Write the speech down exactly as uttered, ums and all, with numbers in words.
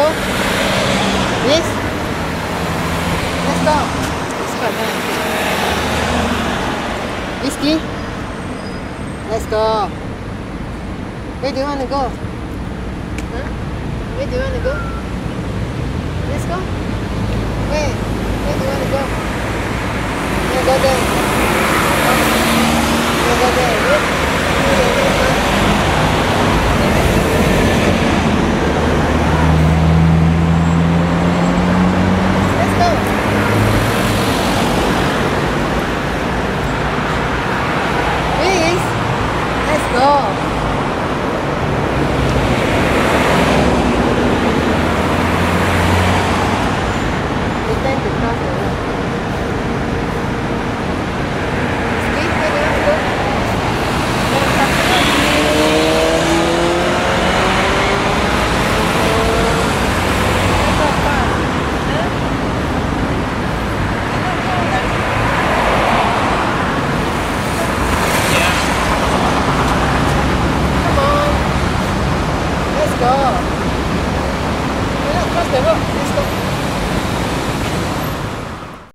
go. Yes. Let's go. It's quite nice. Whisky. Let's go. Where do you want to go? Huh? Where do you want to go? Let's go. Where? Where do you want to go? Yeah, go there. Yeah, go there. Yes. Let's go. Please. Let's go. Pretend to cross the road. Speed, where do you want to go? Don't cross the road. Don't go fast. Huh? You don't go like... Yeah. Come on. Let's go. Do not cross the road. Let's go.